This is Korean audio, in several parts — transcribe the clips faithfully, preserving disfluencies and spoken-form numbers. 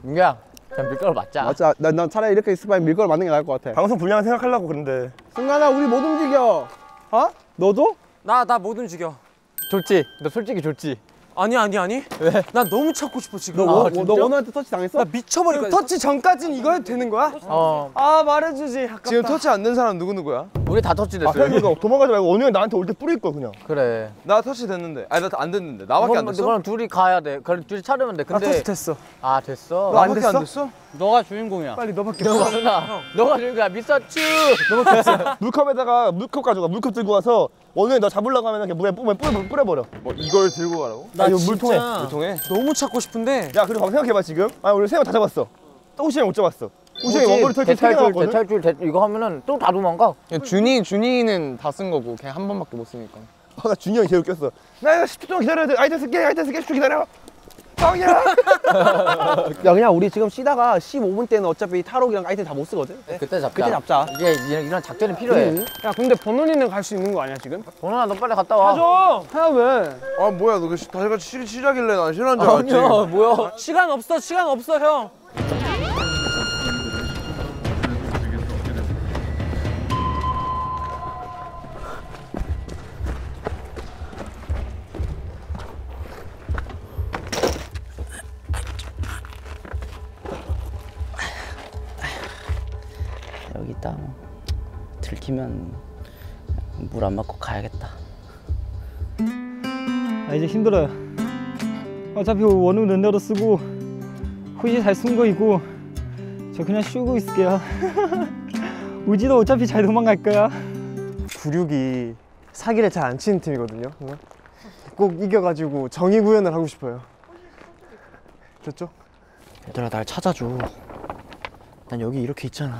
민규야, 그냥 밀가루 맞자. 맞자. 난, 난 차라리 이렇게 있을 바에 밀가루 맞는 게 나을 것 같아. 방송 분량 생각하려고 그런데. 승관아, 우리 못 움직여. 어? 너도? 나 나 못 움직여. 좋지? 너 솔직히 좋지? 아니 아니 아니. 왜? 난 너무 찾고 싶어 지금. 너, 아, 너, 너 원우한테 터치 당했어? 나 미쳐버릴 거야. 터치 전까지는 이거 해도 되는 거야? 어. 아 말해주지. 아깝다. 지금 터치 안 된 사람 누구 누구야? 우리 다 터치 아, 됐어요. 그러니까 도망가지 말고 원우 형 나한테 올 때 뿌릴 거 그냥. 그래. 나 터치 됐는데. 아니 나 안 됐는데. 나밖에 안 됐어? 그럼 둘이 가야 돼. 그럼 둘이 차려면 돼. 근데 나 터치 됐어. 아 됐어. 너 안 나밖에 됐어? 안 됐어? 너가 주인공이야. 빨리 너밖에 너가 없어. 누나. 너가 주인공이야. 미스터츄. 물컵에다가 물컵 가져가. 물컵 들고 와서 원우 형너 잡으려고 하면 그냥 물에 뿌려, 뿌려, 뿌려버려. 뭐 이걸 들고 가라고? 나 아니, 진짜 물통에. 물통에? 너무 찾고 싶은데. 야, 그리고 생각해봐 지금. 아, 우리 세명 다 잡았어. 또 호시 형못 잡았어. 호시 형이 원거리 털기 세개 대탈출, 나왔거든? 대탈출, 대, 이거 하면은 또 다 도망가. 준이 준이는 다 쓴 거고 걔 한 번밖에 못 쓰니까. 아, 나 준이 형이 제일 웃겼어. 나 이거 십 초 동안 기다려야 돼. 아이템 쓸게, 아이템 쓸게, 십 초 기다려. 빵이야! 야, 그냥 우리 지금 쉬다가 십오 분 때는 어차피 탈옥이랑 아이템 다 못 쓰거든? 그때 잡자. 그때 잡자. 이게 이런, 이런 작전이 필요해. 응. 야 근데 번원이는 갈 수 있는 거 아니야 지금? 번호나 너 빨리 갔다 와. 가져. 해야 왜? 아 뭐야 너 다시 같이 쉬, 쉬자길래 난 싫어한 줄 알았지. 아니야, 뭐야. 시간 없어 시간 없어 형. 여기 있다. 뭐. 들키면 물 안 맞고 가야겠다. 아 이제 힘들어요. 어차피 원우 넌대로 쓰고 후시 잘 쓴 거 있고 저 그냥 쉬고 있을게요. 우지도 어차피 잘 도망갈 거야. 구육이 사기를 잘 안 치는 팀이거든요. 꼭 이겨가지고 정의 구현을 하고 싶어요. 됐죠? 얘들아 날 찾아줘. 난 여기 이렇게 있잖아.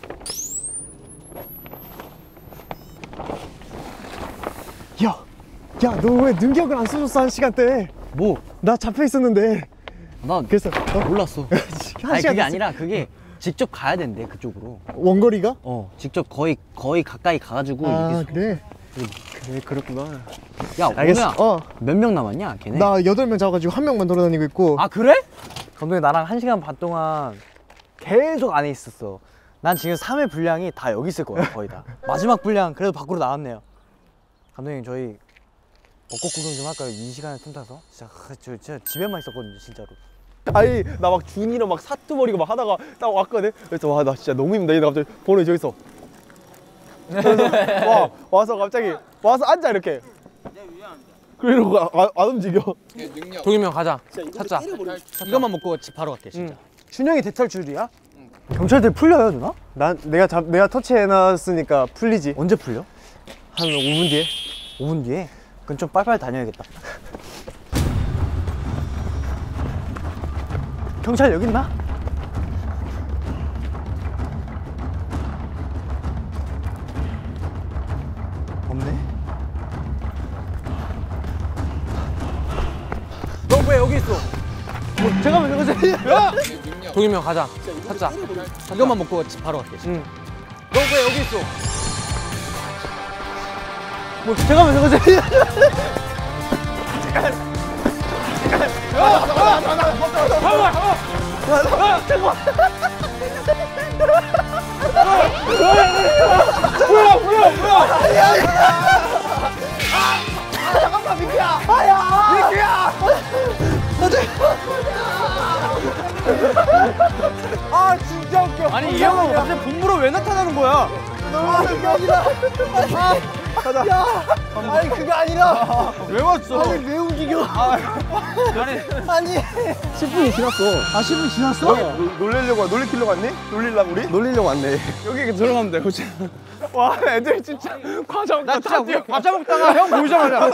야, 야, 너 왜 능력을 안 써줬어 한 시간대? 뭐? 나 잡혀 있었는데. 나 그래서 어? 몰랐어. 한 아니 시간 그게 됐어. 아니라 그게 직접 가야 된대 그쪽으로. 원거리가? 어 직접 거의 거의 가까이 가가지고 아 이게 그래? 그래 그렇구나. 야 알겠어. 오늘 어, 몇 명 남았냐 걔네? 나 여덟 명 잡아가지고 한 명만 돌아다니고 있고. 아 그래? 감독님 나랑 한 시간 반 동안 계속 안에 있었어. 난 지금 삼 회 분량이 다 여기 있을 거야 거의 다. 마지막 분량 그래도 밖으로 나왔네요. 감독님 저희 벚꽃 구경 좀 할까요? 이 시간을 틈타서? 진짜 저 진짜 집에만 있었거든요 진짜로. 아니, 나 막 준이랑 막 사투 버리고 막 하다가 딱 왔거든? 그래서 와, 나 진짜 너무 힘들다. 얘네 갑자기 번호 저기 있어. 그래서 와, 와서 갑자기 와서 앉아, 이렇게. 그리고 아, 아, 안 움직여. 동이면 가자. 찾자. 이것만 먹고 집 바로 갈게, 진짜. 준영이 대탈출이야? 경찰들 풀려요 누나? 난 내가 잡 내가 터치해놨으니까 풀리지. 언제 풀려? 한 오 분 뒤에. 오 분 뒤에? 그럼 좀 빨리빨리 다녀야겠다. 경찰 여기 있나? 없네. 너 왜 여기 있어? 잠깐만, 잠깐만. 동이면 가자. 찾자. 이것만 먹고 집 바로 갈게, 진짜. 너 왜 여기 있어? 뭐, 잠깐만, 잠깐만. 아 진짜 웃겨. 아니, 이 형은 갑자기 본부로 왜 나타나는 거야? 너무 웃겨. 아, 가자. 야, 아니 그거 아니라. 왜 왔어? 아니 왜 움직여? 아니, 아니. 십 분이 지났어. 아 십 분 지났어? 놀- 놀리려고, 놀리키려고 왔니? 놀리려고 우리? 놀리려고 왔네. 여기 들어가면 돼, 그치? 와, 애들 진짜 과자 먹다 나 진짜 우리 과자 먹다가 형 보이자마자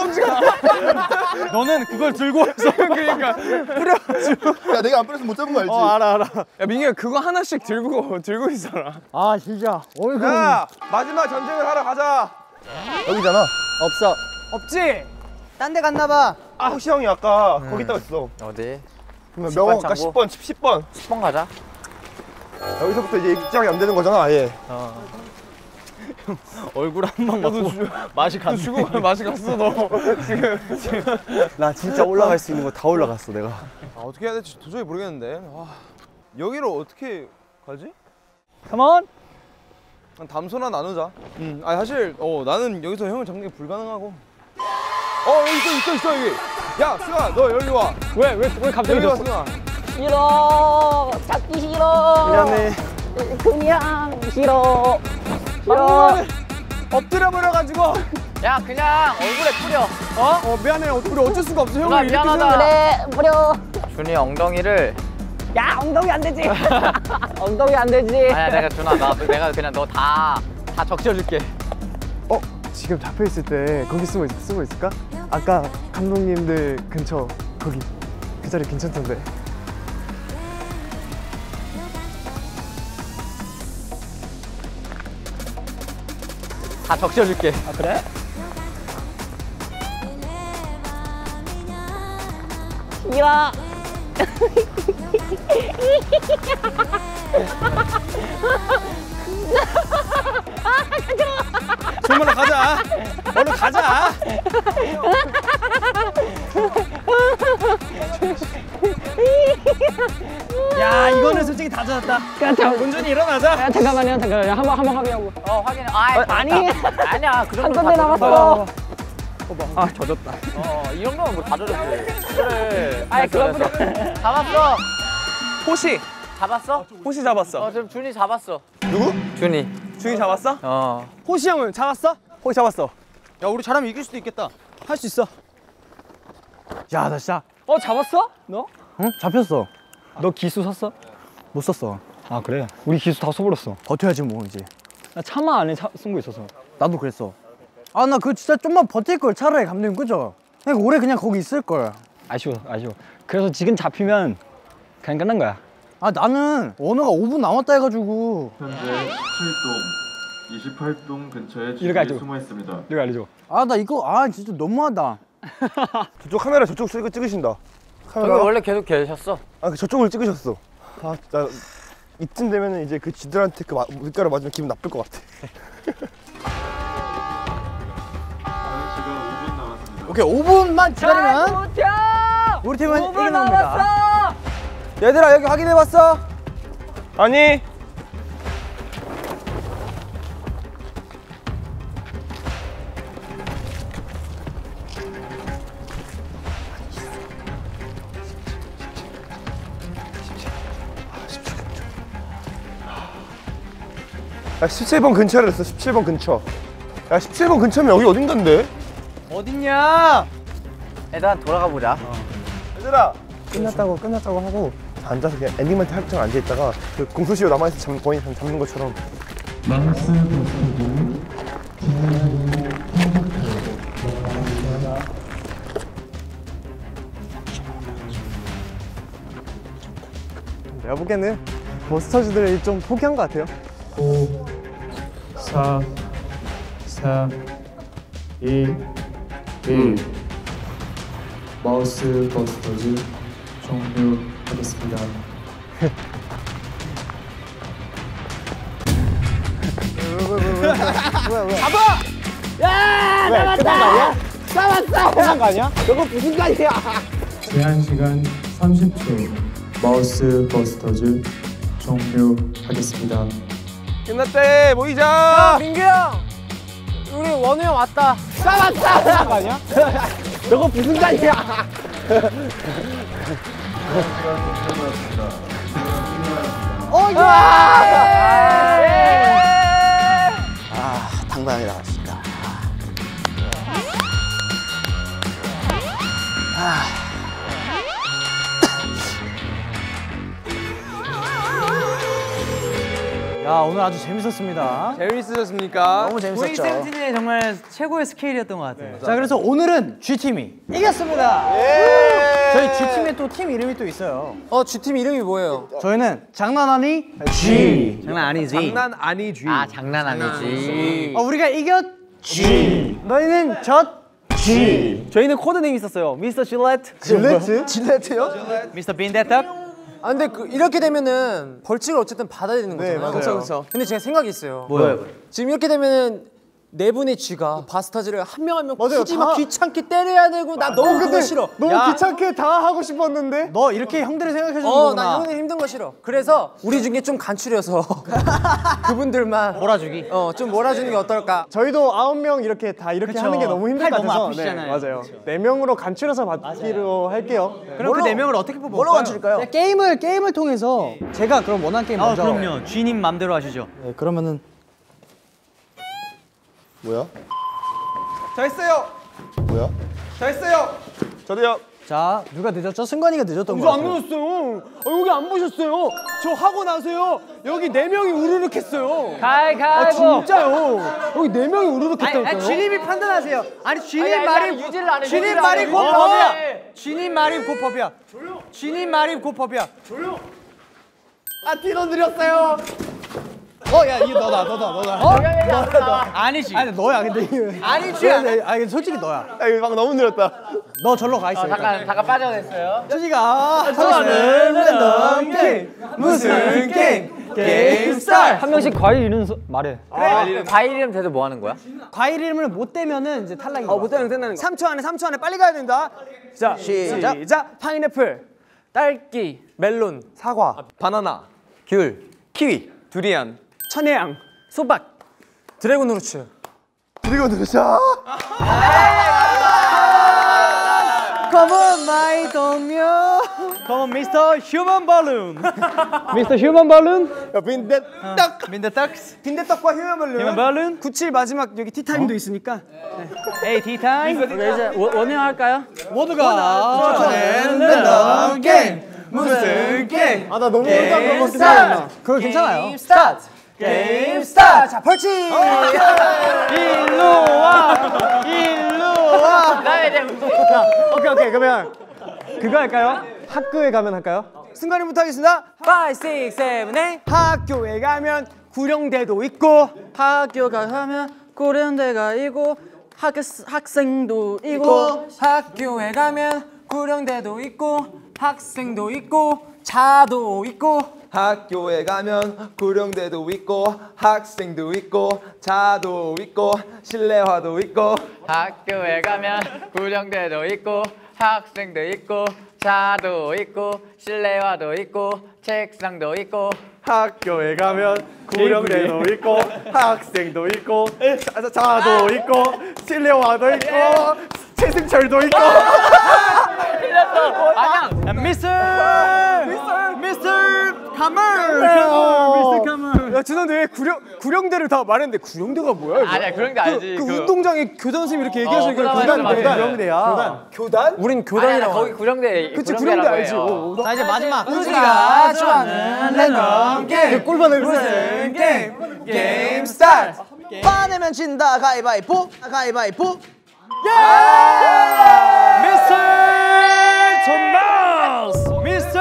너는 그걸 들고 와서 그러니까. 야, 내가 안 뿌려서 못 잡은 거 알지? 어 알아 알아. 야 민규야 그거 하나씩 들고 들고 있어라. 아 진짜. 어이구. 야, 마지막 전쟁을 하러 가자. 여기잖아. 없어. 없지? 딴 데 갔나 봐. 아, 호시 형이 아까 거기 있다고 했어. 어디? 그러면 명원 갈까? 창고? 십 번, 십 번. 십 번 가자. 여기서부터 이제 입장이 안 되는 거잖아, 아예. 얼굴 한 번 먹고 맛이 갔네. 죽어, 맛이 갔어, 너. 지금. 나 진짜 올라갈 수 있는 거 다 올라갔어 내가. 아 어떻게 해야 될지 도저히 모르겠는데. 와. 여기로 어떻게 가지? 컴온. 담소나 나누자. 응. 아 사실 어 나는 여기서 형을 잡는 게 불가능하고. 어 여기 있어 있어 있어 여기. 야 승아 너 여기 와. 왜 왜 왜 갑자기 여기 와 저- 승아. 싫어. 찾기 싫어. 미안해. 그냥 싫어. 막무가내 엎드려 버려가지고. 야 그냥 얼굴에 뿌려. 어? 어 미안해. 우리 어쩔 수가 없어. 누나 형을 이렇게 미안하다. 그래 버려. 준이 엉덩이를. 야 엉덩이 안 되지. 엉덩이 안 되지. 아니야 내가 준아 나 내가 그냥 너 다 다 적셔줄게. 어? 지금 잡혀 있을 때 거기 숨어 있, 숨어 있을까? 아까 감독님들 근처 거기 그 자리 괜찮던데. 다 적셔줄게. 아 그래? 싫어. 정말 가자. 얼른 가자. 야 이거는 솔직히 다 젖었다. 운전이 일어나자. 야 잠깐만요 잠깐만요 한번 한번 확인하고. 어 확인해. 아 아니. 아니야 그 정도 한 건데 남았어. 아 젖었다. 어이 정도면 뭐 다 젖었지. 그래. 아이 그거 보자. 잡았어. 호시. 잡았어? 호시 잡았어. 어 지금 준이 잡았어. 누구? 준이. 준이 잡았어? 어. 호시 형은 잡았어? 호시 잡았어. 야 우리 잘하면 이길 수도 있겠다. 할 수 있어. 야 나 진짜 어 잡았어? 너? 응? 잡혔어. 너 기수 샀어? 못 썼어. 아 그래? 우리 기수 다 써버렸어. 버텨야지 뭐 이제. 나 차마 안에 차, 쓴 거 있어서. 나도 그랬어. 아 나 그거 진짜 좀만 버틸 걸 차라리 감독님 그죠? 그냥 올해 그냥 거기 있을 걸. 아쉬워 아쉬워. 그래서 지금 잡히면 그냥 끝난 거야. 아 나는 원호가 오 분 남았다 해가지고. 현재 십칠 동, 이십팔 동 근처에 이렇게 지금 알죠. 숨어 있습니다. 내가 알려줘. 아 나 이거 아 진짜 너무하다. 저쪽 카메라 저쪽 쓰 찍으신다. 저기 카메라. 원래 계속 계셨어. 아 그 저쪽을 찍으셨어. 아 진짜 이쯤 되면은 이제 그 쥐들한테 그 마- 물가를 맞으면 기분 나쁠 것 같아. 다른 시간 오 분 남았습니다. 오케이 오 분만 기다리면 우리 팀은 이기는 겁니다. 얘들아 여기 확인해봤어? 아니. 야 십칠 번 근처를 했어. 십칠 번 근처. 야 십칠 번 근처면 여기 어딘가인데? 어딨냐? 일단 돌아가 보자. 얘들아 끝났다고 끝났다고 하고 앉아서 그냥 엔딩멘트 할정 앉아 있다가 그 공소시효 남아있어 잡, 거의 잡는 것처럼. 내가 보기에는 버스터즈들이 좀 포기한 것 같아요. 오, 사, 삼, 이, 일. 마우스 버스터즈 종료하겠습니다. 제한 시간 삼십 초. 마우스 버스터즈 종료하겠습니다. 끝났대. 모이자. 민규 형! 우리 원우 형 왔다. 싸웠다! 싸운 거 아니야? 저거 무슨 단이야? 어, 이거! 아 당당하게 나갔습니다. 야, 오늘 아주 재밌었습니다. 재밌으셨습니까? 너무 재밌었죠. 세븐틴의 정말 최고의 스케일이었던 것 같아요. 자, 그래서 오늘은 G팀이 이겼습니다. 저희 G팀에 또 팀 이름이 또 있어요. 어, G팀 이름이 뭐예요? 저희는 장난 아니 G. 장난 아니지. 장난 아니지. 아 장난 아니지. 어, 우리가 이겼 G. 너희는 졌 G. 저희는 코드네임 있었어요. 미스터 질레트, 질레트? 질레트요? 미스터 빈데타. 아 근데 그 이렇게 되면은 벌칙을 어쨌든 받아야 되는 거잖아요. 맞아요. 그렇죠, 그렇죠. 근데 제가 생각이 있어요. 뭐요? 지금 이렇게 되면은 네 분의 쥐가 바스타즈를 한 명 한 명 맞아요, 굳이 다- 막 귀찮게 때려야 되고 나 너무 그거 싫어. 너무 야. 귀찮게 다 하고 싶었는데. 너 이렇게 형들을 생각해 주는 어, 거구나. 나 형님 힘든 거 싫어. 그래서 우리 중에 좀 간추려서 그분들만 몰아주기. 어, 좀 몰아주는 게 어떨까? 저희도 아홉 명 이렇게 다 이렇게 그쵸. 하는 게 너무 힘들 팔 것 너무 같아서 아프시잖아요. 맞아요. 네 명으로 간추려서 받기로 할게요. 그럼 그 네 명을 어떻게 뽑을까요? 뭘로 간추릴까요? 게임을 게임을 통해서 제가 그럼 원하는 게임 아 먼저. 그럼요. 쥐님 맘대로 하시죠. 네, 그러면은 뭐야? 저 했어요. 뭐야? 저 했어요. 저도요. 자 누가 늦었죠? 승관이가 늦었던 거 저 안 같아요. 늦었어요. 어, 여기 안 보셨어요? 저 하고 나서요. 여기 네 명이 우르륵 했어요. 가이 아 진짜요. 여기 네 명이 우르륵 아니, 했다니까요. 아니 쥐님이 판단하세요. 아니 쥐님 아니, 말이 아니, 유지를 안 해, 쥐님 유지를 안 말이 해. 곧 어, 법이야. 네. 쥐님 말이 곧 법이야. 조용. 쥐님 말이 곧 법이야. 아 티너 드렸어요. 어야 이게 너다 너다 너다. 어? 아니지. 아니 너야 근데 이거. 아니 쥐야. 아니 솔직히 너야. 아 이거 방금 너무 느렸다. 너 절로 가 있어. 잠깐 잠깐 빠져냈어요. 쥐가 좋아하는 랜덤 게임 무슨 게임? 게임 스타일. 한 명씩 과일 이름 소- 말해. 과일, 과일 이름 대도 뭐 하는 거야? 과일 이름을 못 대면은 이제 탈락인 어, 거야. 못 되는 된다는 거. 삼 초 안에 삼 초 안에 빨리 가야 된다. 자 시작. 시작. 파인애플, 딸기, 멜론, 사과, 바나나, 귤, 키위, 두리안, 천혜향, 소박, 드래곤 후르츠. 그리고 누구죠? Come on my 동료. Come on, 미스터 휴먼 발룬. 미스터 휴먼 발룬. 야 빈대떡, 민대떡스. 빈대떡과 휴먼 휴먼 발룬. 발룬. 구칠 마지막 여기 티타임도 있으니까. 에이 티 타임. 이제 원효 할까요? 모두가 좋아하는 랜덤 게임 무슨 게임? 아 나 너무 어려운 거 같긴 스타트. 하다. 그거 괜찮아요. 스타트. 게임 스타트. 자 벌칙. 일로 와. 일로 와. 나 이제 오케이 오케이 그러면 그거 할까요? 학교에 가면 할까요? 순간이부터 하겠습니다. 오, 육, 칠, 팔. 학교에 가면 구령대도 있고 학교가 가면 고령대가 있고 학, 학생도 있고 학교에 가면 구령대도 있고 학생도 있고 차도 있고 학교에 가면 구령대도 있고 학생도 있고 자도 있고 실내화도 있고 학교에 가면 구령대도 있고 학생도 있고 차도 있고 실내화도 있고 책상도 있고 학교에 가면 구령대도 있고 학생도 있고 자, 자도 있고 실내화도 있고 최승철도 있고. 아니야. 미스터 미스터 미스터 카멀. 미스터 카멀. 야 죄송한데 왜 구령, 구령대를 다 말했는데 구령대가 뭐야? 이거? 아니야 그런 게 알지. 그, 그 운동장에 교장 선생님 이렇게 얘기해서 어, 이거 맞아, 교단 맞아, 맞아. 구령대야. 교단? 교단? 우린 아니야 나 교단이라고. 거기 구령대. 그치 구령대 구령대라고 알지. 해요. 어, 어. 자 이제 마지막. 우지가 좋아하는 랜덤 게임. 꿀밤을 무슨 게임? 게임 스타트. 빠내면 진다 가위바위보. 가위바위보. 미스터 토마스. 미스터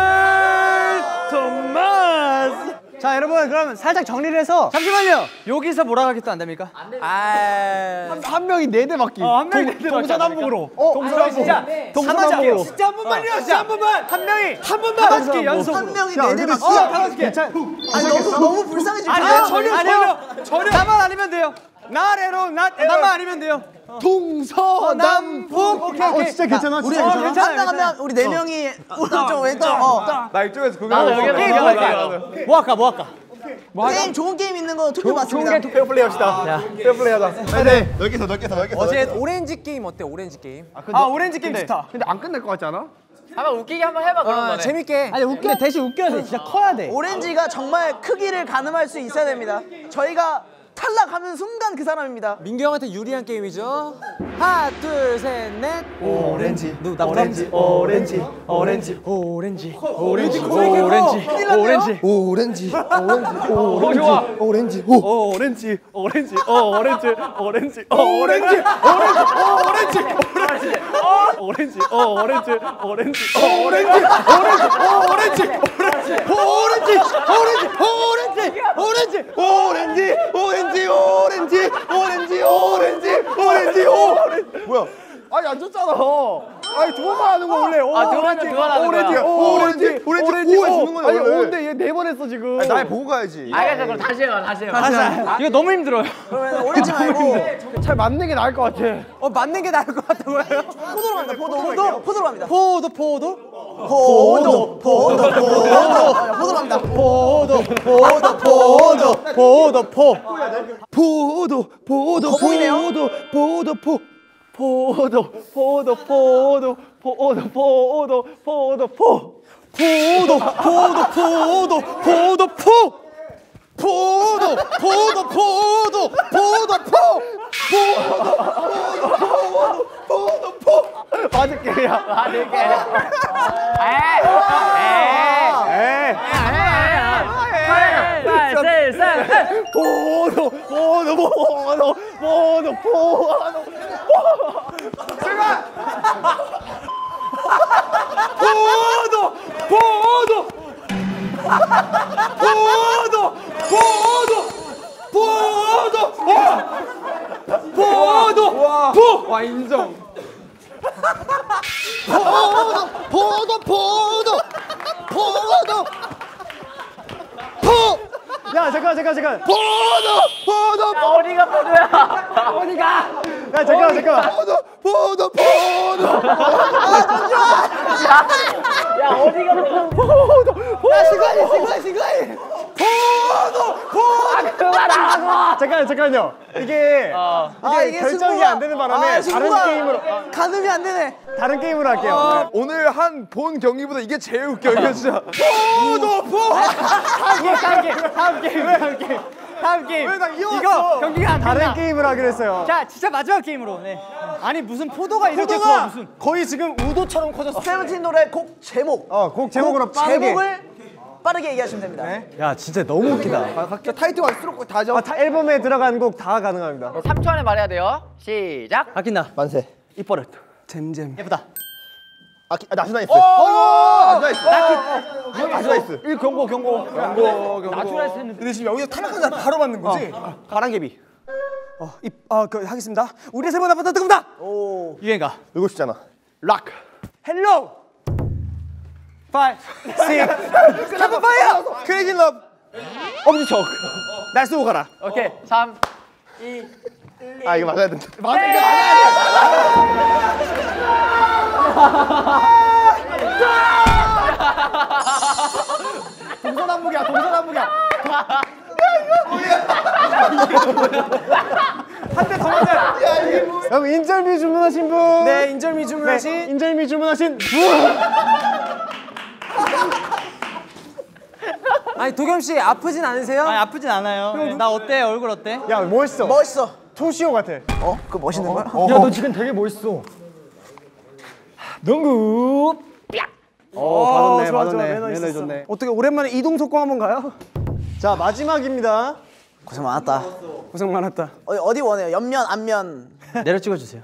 토마스. 자 여러분 그러면 살짝 정리를 해서 잠시만요. 여기서 몰아가기도 안 됩니까? 한, 한 명이 네 대 맞기. 어, 한 명이 네 대 맞기 동서남북으로. 어, 동서남북. 진짜 동서남북으로. 진짜 한 번만요. 진짜 한 번만. 한 명이 한 번만. 다섯 개 연속. 한 명이 야, 네 대 근데 맞기. 진짜 다섯 개. 괜찮. 아니 너무 너무 불쌍해 지금. 아니요 전혀 전혀 전혀. 나만 아니면 돼요. 나래로 나. 나만 아니면 돼요. 동서남북. 오케이 오케이. 어, 진짜 괜찮아. 우리 진짜 괜찮아. 한명 한 명 우리 네 명이 오른쪽 왼쪽. 어. 나 이쪽에서 구경. 나도 여기서 게임 뭐 할까요? 뭐 할까 뭐 할까? 게임 좋은 게임 있는 거 투표 받습니다. 페어 플레이 합시다. 페어 플레이 하자. 네. 넓게서 넓게서 넓게서. 어제 오렌지 게임 어때? 오렌지 게임. 아 오렌지 게임 좋다. 근데 안 끝날 것 같지 않아? 한번 웃기게 한번 해봐 그런 어, 거네. 재밌게. 아니 웃겨 대신 웃겨야 돼. 진짜 커야 돼. 오렌지가 정말 크기를 가늠할 수 있어야 됩니다. 저희가 탈락하는 순간 그 사람입니다. 민규 형한테 유리한 게임이죠. 하나, 둘, 셋, 넷. 오렌지. 누나 오렌지. 오렌지. 오렌지. 오렌지. 오렌지 오렌지 오렌지. 오렌지. 오렌지. 오 좋아. 오렌지. 오. 오렌지 오렌지 어 오렌지 오렌지 어 오렌지. 오렌지 어 오렌지 오렌지 어 오렌지 어 오렌지 오렌지 어 오렌지 오렌지 어 오렌지 오렌지 오렌지 오렌지 오렌지 오렌지. 오렌지. 오렌지. 오렌지. 오렌지. 오렌지. 오렌지. 오렌지. 뭐야? 아 아니 안 줬잖아. 아니 두 번만 하는 거 원래. 아, 두 번, 두 번 하는 오렌지, 거야. 오렌지, 오렌지, 오렌지 오에 주는 거야, 아니 원래. 오인데 얘 네 번 했어 지금. 아니, 날 보고 가야지. 알겠어, 그럼 다시 해봐, 다시 해봐. 다시 해. 이거 너무 힘들어요. 그러면 오렌지 말고 잘 맞는 게 나을 것 같아. 어 맞는 게 나을 것 같다고요? 포도로 갑니다. 포도. 포도. 포도로 갑니다. 포도 포도 포도. 포도. 포도. 포도로 갑니다. 포도 포도 포도 포도 포 포도, 포도, 거북이네요. 포도, 포도, 포. 포도, 포도, 포도, 포도, 포도, 포도, 포. 포도 포도 포도 포도 포 포도 포도 포도 포도 포 포도, 포. 맞을게, 야. 맞을게. 에이, 에이. 포도, 포도, 포도, 포도, 포도. 제가 포도, 포도, 포도, 포도, 포도, 포도, 포. 와 인정. 포도, 포도, 포도, 포도, 포. 야 잠깐 잠깐 잠깐. 포도, 포도, 포. 어디가 포도야? 어디가? 야 잠깐 잠깐. 포도, 포도, 포도. 야, 어디가 포도? 포도. 야 시간이 시간 시간이. 포도, 포도. 그만하라고! 잠깐 잠깐요. 이게 어. 이게 아, 이게 결정이 승부가- 안 되는 바람에 아, 다른 승부가 게임으로 아, 가늠이 안 되네. 다른 게임으로 할게요. 오늘 한 본 경기보다 이게 제일 웃겨. 이거 진짜. 포도, 포. 다음 게임 다음 게임 다음 게임 다음 게임 다음 게임 왜나 이어왔어? 이거 경기가 안 다른 된다. 게임을 하기로 했어요. 자 진짜 마지막 게임으로 네. 아니 무슨 포도가 이렇게 커 포도가 무슨 거의 지금 우도처럼 커졌어. 세븐틴 노래 곡 제목. 어, 곡 제목으로 곡 빠르게. 제목을 빠르게 얘기하시면 됩니다. 야 진짜 너무 웃기다. 각자 타이틀과 수록곡 다 적. 아, 타- 앨범에 들어간 곡 다 가능합니다. 삼 초 안에 말해야 돼요. 시작. 아낀다 만세. 이뻐릇. 잼잼 예쁘다 아, 기- 아 나스 나이스. 어이구. 나이스. 나스 나이스. 일 경고 경고. 경고 경고. 나추라스 했는데 근데 지금 여기서 탈락한 사람 바로 맞는 거지? 가랑개비. 어이아그 하겠습니다 우리의 세번 앞에 뜨겁다 오. 유행가 이거 쉽잖아. 락. 헬로 파이 식 카프파이어 크레이지 러브. 엄지척. 날 쏘고 가라. 오케이. 삼, 이, 아 이거 맞아야 된다. 맞은 게 맞아야 돼. 동서남북이야 동서남북이야. 한 대 더 맞아. 여러분 인절미 주문하신 분. 네 인절미 주문하신 네, 인절미 주문하신 분. 아니 도겸 씨 아프진 않으세요? 아니 아프진 않아요 네. 나 어때 얼굴 어때? 야 멋있어. 멋있어. 토시오 같아. 어? 그거 멋있는 거야? 야 너 지금 되게 멋있어. 농구 어 받았네 좋아, 좋아, 받았네. 매너 매너 있었어. 좋네. 어떻게 오랜만에 이동 속공 한번 가요? 자 마지막입니다. 고생 많았다. 고생 많았다. 어디, 어디 원해요? 옆면, 앞면. 내려 찍어주세요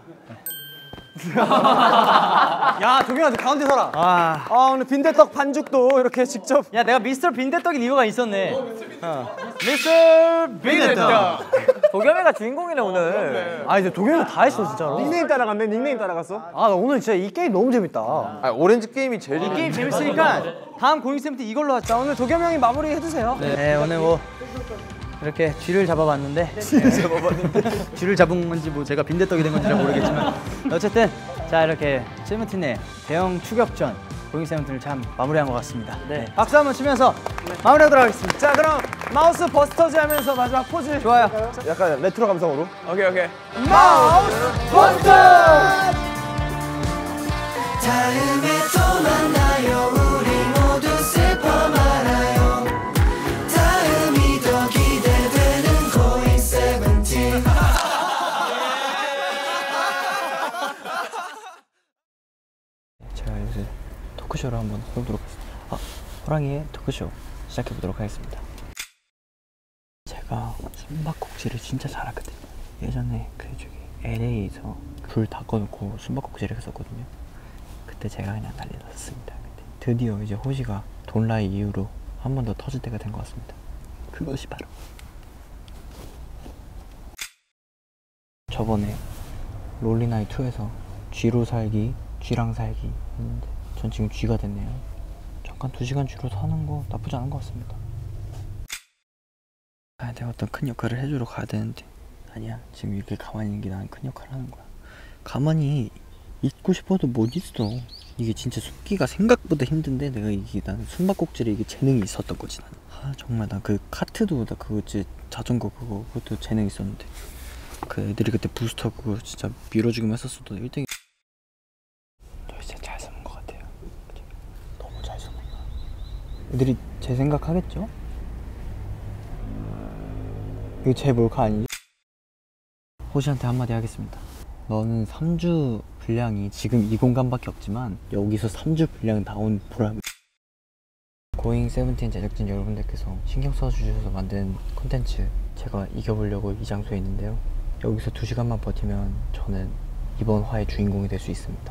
야 도겸아 가운데 서라 아, 아 오늘 빈대떡 반죽도 이렇게 직접. 야 내가 미스터 빈대떡인 이유가 있었네 어. 미스터 빈대떡 도겸이가 주인공이네, 오늘. 아 이제 도겸이가 다 했어 진짜로 닉네임 따라갔네. 닉네임 따라갔어. 아 나 오늘 진짜 이 게임 너무 재밌다 아 오렌지 게임이 제일 이 게임 재밌으니까 다음 고잉쌤부터 이걸로 하자 오늘 도겸 형이 마무리 해주세요 네 오늘 뭐 이렇게 쥐를 잡아봤는데 쥐를 잡아봤는데 쥐를 잡은 건지 뭐 제가 빈대떡이 된 건지 잘 모르겠지만 어쨌든 자 이렇게 세븐틴의 대형 추격전 고잉 세븐틴을 참 마무리한 것 같습니다 네. 박수 한번 치면서 마무리하도록 하겠습니다 자 그럼 마우스 버스터즈 하면서 마지막 포즈 좋아요 약간 레트로 감성으로. 오케이 오케이. 마우스 버스터즈 다음에 또 만나요 우리 모두 슬퍼 말아요 다음이 더 기대되는 고잉 세븐틴 제가 요새 토크쇼를 한번 해보도록 하겠습니다. 아, 호랑이의 토크쇼 시작해보도록 하겠습니다. 제가 숨바꼭질을 진짜 잘하거든요. 예전에 그 저기 엘에이에서 불 다 꺼놓고 숨바꼭질을 했었거든요. 그때 제가 그냥 난리 났습니다. 근데 드디어 이제 호시가 돈라이 이후로 한 번 더 터질 때가 된 것 같습니다. 그것이 바로 저번에 롤리나이 투에서 쥐로 살기, 쥐랑 살기 했는데 전 지금 쥐가 됐네요. 잠깐 두 시간 쥐로 사는 거 나쁘지 않은 것 같습니다. 아, 내가 어떤 큰 역할을 해주러 가야 되는데 아니야, 지금 이렇게 가만히 있는 게 나는 큰 역할을 하는 거야. 가만히 있고 싶어도 못 있어. 이게 진짜 숨기가 생각보다 힘든데 내가 이게 나는 숨바꼭질에 이게 재능이 있었던 거지 나는. 아 정말 나 그 카트도 나 그거 진짜 자전거 그거 그것도 재능 있었는데 그 애들이 그때 부스터 그거 진짜 밀어주기만 했었어도 일 등이. 저 진짜 잘 숨은 것 같아요. 너무 잘 숨은 거야. 애들이 제 생각하겠죠? 이거 제 몰카 아니지? 호시한테 한마디 하겠습니다. 너는 삼 주 분량이 지금 이 공간밖에 없지만 여기서 삼 주 분량 나온 보람이. 고잉 세븐틴 제작진 여러분들께서 신경 써주셔서 만든 콘텐츠 제가 이겨보려고 이 장소에 있는데요. 여기서 두 시간만 버티면 저는 이번 화의 주인공이 될 수 있습니다.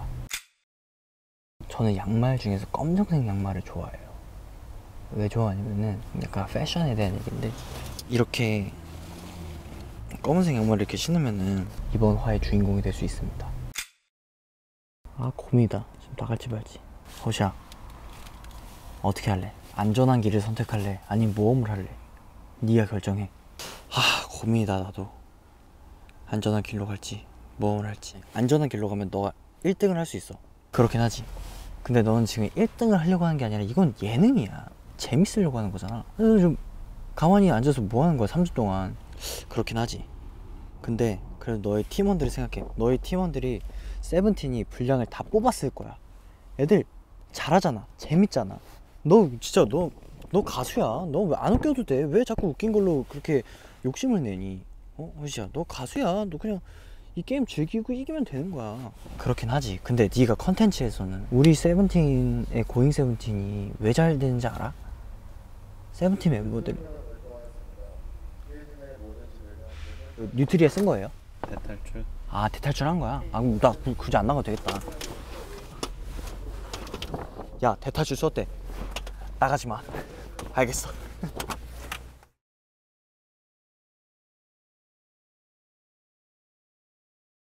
저는 양말 중에서 검정색 양말을 좋아해요. 왜 좋아하냐면은 약간 패션에 대한 얘기인데 이렇게 검은색 양말을 이렇게 신으면은 이번 화의 주인공이 될 수 있습니다. 아 고민이다. 지금 나갈지 말지. 호시야 어떻게 할래? 안전한 길을 선택할래? 아니면 모험을 할래? 네가 결정해. 아 고민이다. 나도 안전한 길로 갈지 모험을 할지. 안전한 길로 가면 너가 일 등을 할 수 있어. 그렇긴 하지. 근데 너는 지금 일 등을 하려고 하는 게 아니라 이건 예능이야. 재밌으려고 하는 거잖아. 그래서 좀 가만히 앉아서 뭐 하는 거야 삼 주 동안. 그렇긴 하지. 근데 그래도 너의 팀원들을 생각해. 너의 팀원들이 세븐틴이 분량을 다 뽑았을 거야. 애들 잘하잖아. 재밌잖아. 너 진짜 너, 너 가수야. 너 왜 안 웃겨도 돼? 왜 자꾸 웃긴 걸로 그렇게 욕심을 내니? 어? 호시야 너 가수야. 너 그냥 이 게임 즐기고 이기면 되는 거야. 그렇긴 하지. 근데 네가 컨텐츠에서는 우리 세븐틴의 고잉 세븐틴이 왜 잘 되는지 알아? 세븐틴 멤버들이 뉴트리에 쓴 거예요? 대탈출. 아 대탈출 한 거야? 아 그럼 나 굳이 안 나가도 되겠다. 야 대탈출 썼대. 나가지 마. 알겠어.